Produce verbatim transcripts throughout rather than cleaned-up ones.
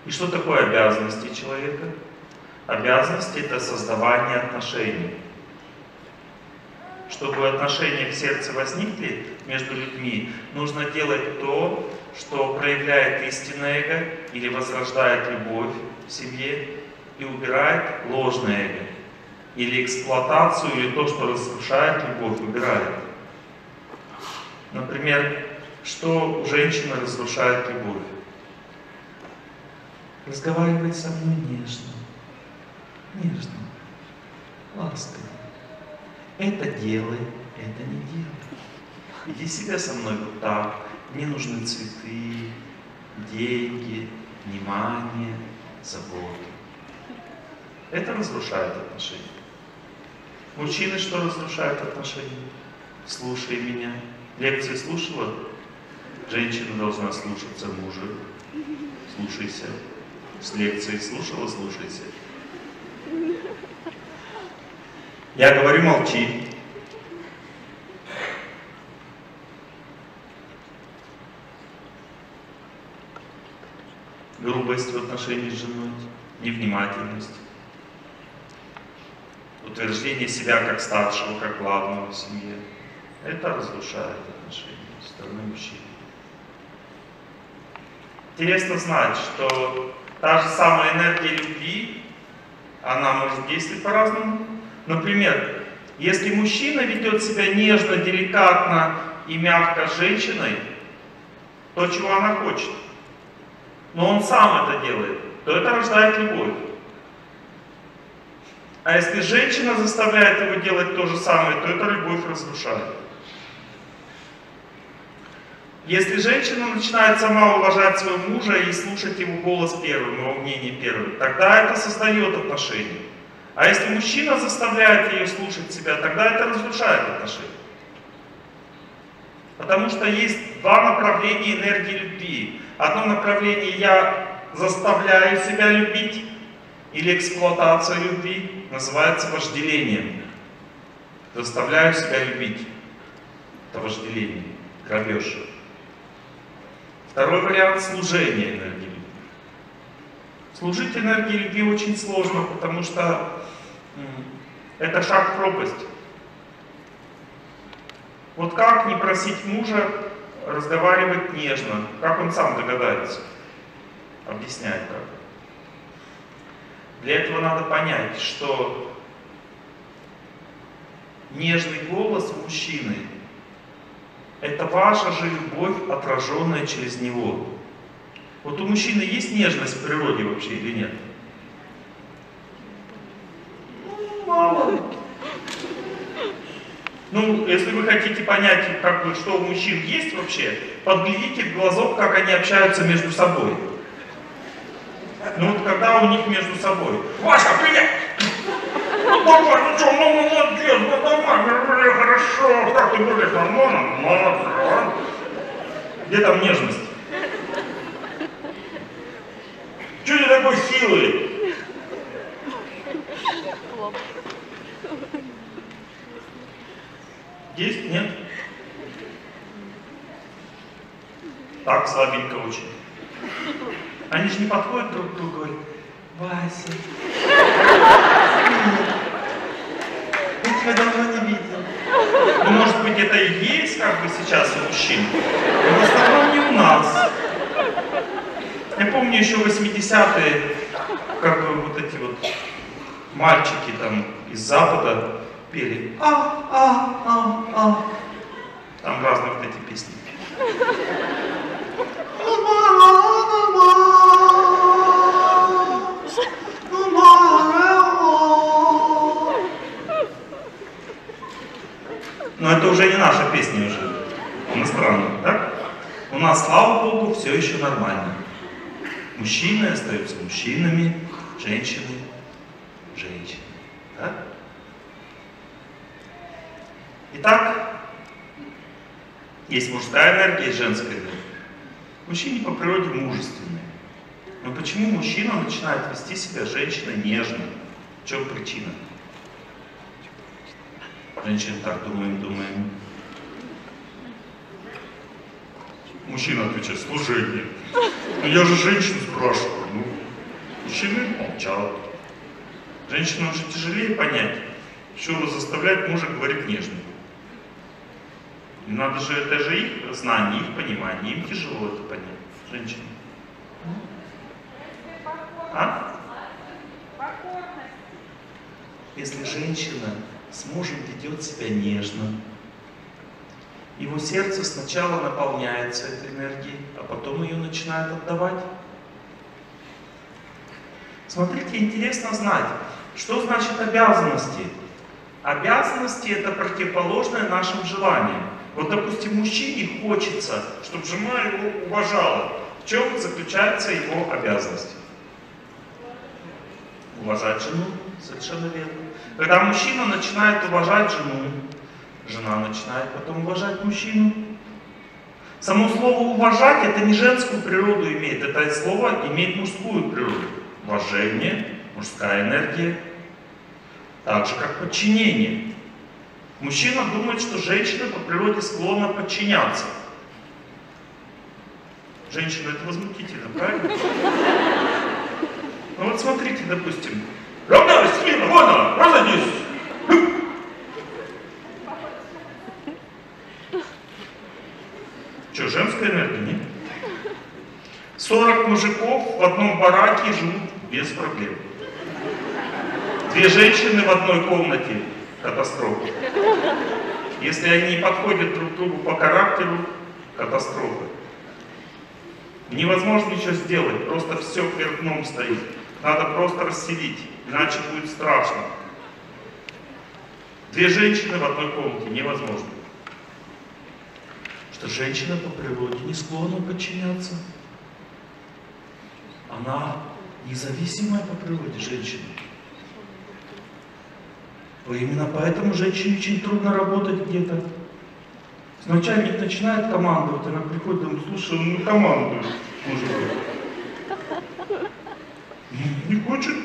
И что такое обязанности человека? Обязанности — это создавание отношений. Чтобы отношения в сердце возникли между людьми, нужно делать то, что проявляет истинное эго или возрождает любовь в семье и убирает ложное эго. Или эксплуатацию, или то, что разрушает любовь, убирает. Например, что у женщины разрушает любовь? Разговаривай со мной нежно, нежно, ласково. Это делай, это не делай. Иди себя со мной вот так. Мне нужны цветы, деньги, внимание, забота. Это разрушает отношения. Мужчины что разрушает отношения? Слушай меня. Лекции слушала? Женщина должна слушаться мужа. Слушайся. С лекцией слушала, слушайся. Я говорю, молчи. Грубость в отношении с женой, невнимательность, утверждение себя как старшего, как главного в семье. Это разрушает отношения со стороны мужчин. Интересно знать, что та же самая энергия любви, она может действовать по-разному. Например, если мужчина ведет себя нежно, деликатно и мягко с женщиной, то, чего она хочет, но он сам это делает, то это рождает любовь. А если женщина заставляет его делать то же самое, то это любовь разрушает. Если женщина начинает сама уважать своего мужа и слушать его голос первым, его мнение первым, тогда это создает отношения. А если мужчина заставляет ее слушать себя, тогда это разрушает отношения. Потому что есть два направления энергии любви. Одно направление — я заставляю себя любить, или эксплуатация любви, называется вожделением. Заставляю себя любить. Это вожделение, грабеж. Второй вариант — служение энергии любви. Служить энергии любви очень сложно, потому что это шаг в пропасть. Вот как не просить мужа разговаривать нежно, как он сам догадается? Объясняет как. Для этого надо понять, что нежный голос мужчины — это ваша же любовь, отраженная через него. Вот у мужчины есть нежность в природе вообще или нет? Ну, мало. Ну, если вы хотите понять, как бы, что у мужчин есть вообще, подглядите в глазок, как они общаются между собой. Ну вот когда у них между собой: Вася, привет! Ну давай, ну что, ну молодец, ну давай, хорошо, как ты будешь, нормально? Нормально. Где там нежность? Чего ты такой хилый? Есть? Нет? Так, слабенько очень. Они же не подходят друг к другу и говорят: Вася, я тебя давно не видел. Ну, может быть, это и есть как бы сейчас у мужчин, но в основном не у нас. Я помню еще восьмидесятые, как бы вот эти вот мальчики там из Запада пели а-а-а-а. Там разные вот эти песни. Но это уже не наша песня, уже иностранная, так? У нас, слава Богу, все еще нормально. Мужчины остаются мужчинами, женщины — женщинами. Да? Итак, есть мужская энергия и женская энергия. Мужчины по природе мужественные. Но почему мужчина начинает вести себя женщина нежно? В чем причина? Женщины так думаем, думаем. Мужчина отвечает: служение. Ну я же женщину спрашиваю. Ну. мужчины молчат. Женщинам уже тяжелее понять, что заставлять мужа говорить нежно. И надо же, это же их знание, их понимание, им тяжело это понять, женщинам. А? Если женщина с мужем ведет себя нежно, его сердце сначала наполняется этой энергией, а потом ее начинает отдавать. Смотрите, интересно знать, что значит обязанности. Обязанности — это противоположное нашим желаниям. Вот, допустим, мужчине хочется, чтобы жена его уважала. В чем заключается его обязанность? Уважать жену, совершенно верно. Когда мужчина начинает уважать жену, жена начинает потом уважать мужчину. Само слово «уважать» — это не женскую природу имеет, это слово имеет мужскую природу. Уважение, мужская энергия, так же как подчинение. Мужчина думает, что женщина по природе склонна подчиняться. Женщина — это возмутительно, правильно? Ну вот смотрите, допустим, равняйся, смирно, вон, разойдись. Что, женская энергия, нет? сорок мужиков в одном бараке живут без проблем. Две женщины в одной комнате — катастрофа. Если они не подходят друг к другу по характеру — катастрофа. Невозможно ничего сделать, просто все кверх дном стоит. Надо просто расселить, иначе будет страшно. Две женщины в одной комнате невозможно. Что женщина по природе не склонна подчиняться. Она независимая по природе женщина. Именно поэтому женщине очень трудно работать где-то. Начальник начинает командовать, она приходит и говорит: слушай, он не командует, мужик. Не хочет.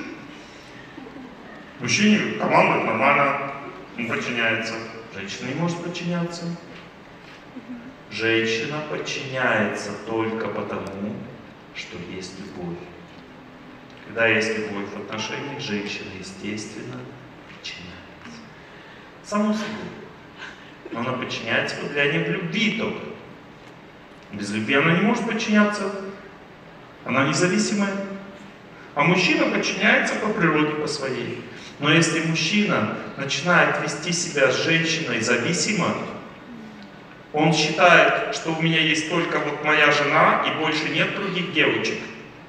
Мужчине командует нормально, он подчиняется. Женщина не может подчиняться. Женщина подчиняется только потому, что есть любовь. Когда есть любовь в отношениях, женщина, естественно, подчиняется. Само собой. Но она подчиняется под влиянием любви только. Без любви она не может подчиняться. Она независимая. А мужчина подчиняется по природе, по своей. Но если мужчина начинает вести себя с женщиной зависимо, он считает, что у меня есть только вот моя жена и больше нет других девочек,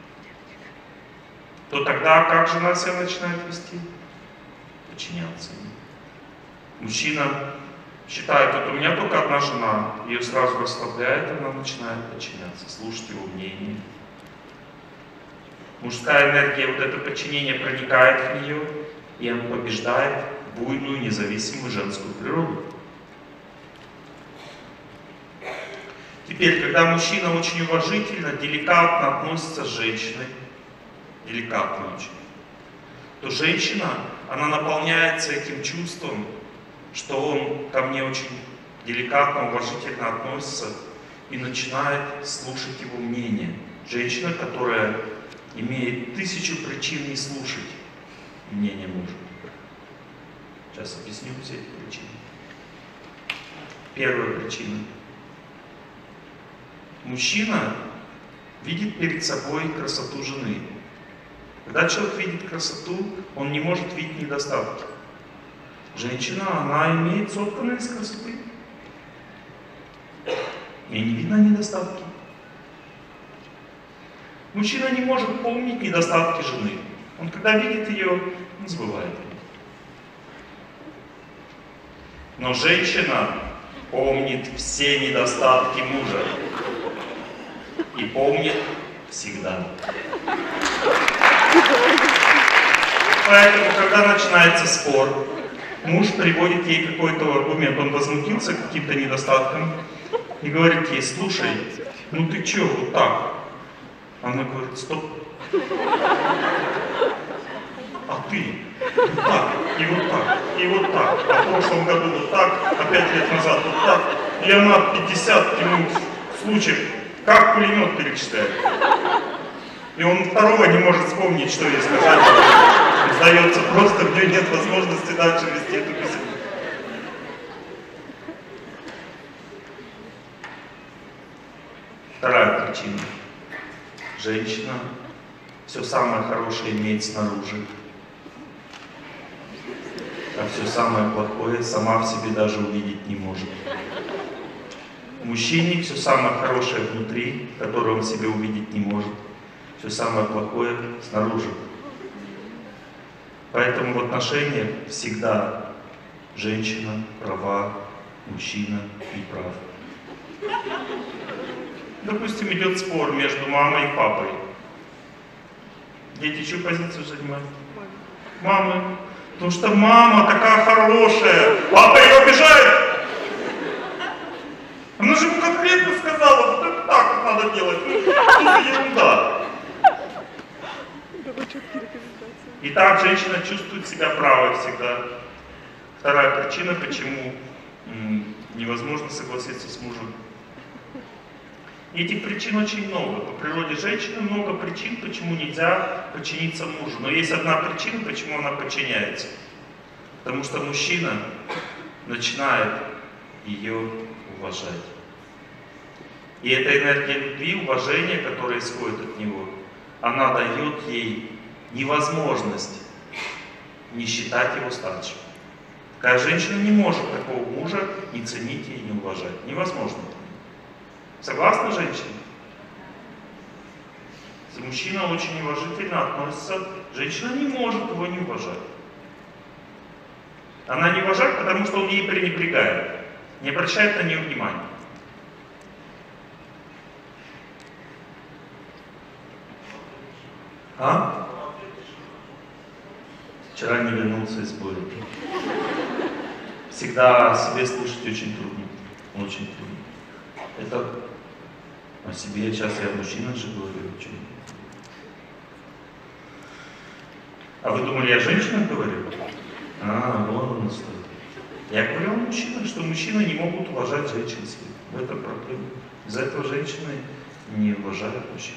то тогда как жена себя начинает вести? Подчиняться. Мужчина считает, вот у меня только одна жена, ее сразу расслабляет, она начинает подчиняться, слушать его мнение. Мужская энергия, вот это подчинение проникает в нее, и он побеждает буйную, независимую женскую природу. Теперь, когда мужчина очень уважительно, деликатно относится с женщиной, деликатно очень, то женщина, она наполняется этим чувством, что он ко мне очень деликатно, уважительно относится и начинает слушать его мнение. Женщина, которая имеет тысячу причин не слушать мнение мужа. Сейчас объясню все эти причины. Первая причина. Мужчина видит перед собой красоту жены. Когда человек видит красоту, он не может видеть недостатки. Женщина, она имеет сотканное из красоты. Ей не видно недостатки. Мужчина не может помнить недостатки жены. Он когда видит ее, он забывает ее. Но женщина помнит все недостатки мужа. И помнит всегда. Поэтому, когда начинается спор, муж приводит ей какой-то аргумент, он возмутился каким-то недостатком и говорит ей: слушай, ну ты че, вот так? Она говорит: стоп. А ты? Вот так, и вот так, и вот так. А в прошлом году вот так, а пять лет назад вот так. И она пятьдесят ему случаев как пулемет перечисляет. И он второго не может вспомнить, что ей сказать. Сдается просто, у нее нет возможности дальше вести эту беседу. Вторая причина. Женщина все самое хорошее имеет снаружи, а все самое плохое сама в себе даже увидеть не может. Мужчине все самое хорошее внутри, которое он в себе увидеть не может, все самое плохое снаружи. Поэтому в отношениях всегда женщина права, мужчина не прав. Допустим, идет спор между мамой и папой. Дети чью позицию занимают? Мамы. Потому что мама такая хорошая, папа ее обижает. Она же ему конкретно сказала, вот это так вот надо делать. Ну, что за ерунда. Итак, женщина чувствует себя правой всегда. Вторая причина, почему невозможно согласиться с мужем. И этих причин очень много. По природе женщины много причин, почему нельзя подчиниться мужу. Но есть одна причина, почему она подчиняется. Потому что мужчина начинает ее уважать. И эта энергия любви, уважения, которая исходит от него, она дает ей невозможность не считать его старшим. Такая женщина не может такого мужа не ценить и не уважать. Невозможно. Согласны, женщины? Если мужчина очень уважительно относится, женщина не может его не уважать. Она не уважает, потому что он ей пренебрегает, не обращает на нее внимания. А? Вчера не вернулся из боя. Всегда о себе слушать очень трудно. Очень трудно. Это о себе, сейчас я о мужчинах же говорю. Очень. А вы думали, я о женщинах говорю? А, вон он стоит. Я говорил о мужчинах, что мужчины не могут уважать женщин своих. В этом проблема. Из-за этого женщины не уважают мужчин.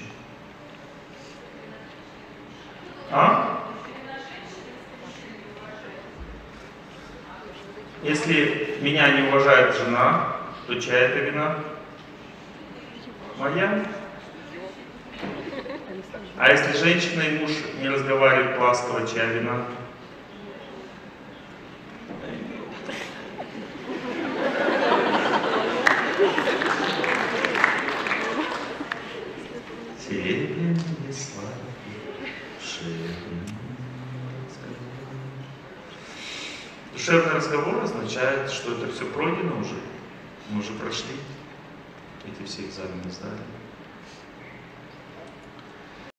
А? Если меня не уважает жена, то чья это вина? Моя. А если женщина и муж не разговаривают ласково, чья вина? Серебряные славы, душевный разговор. Душевный разговор означает, что это все пройдено уже. Мы уже прошли эти все экзамены, сдали.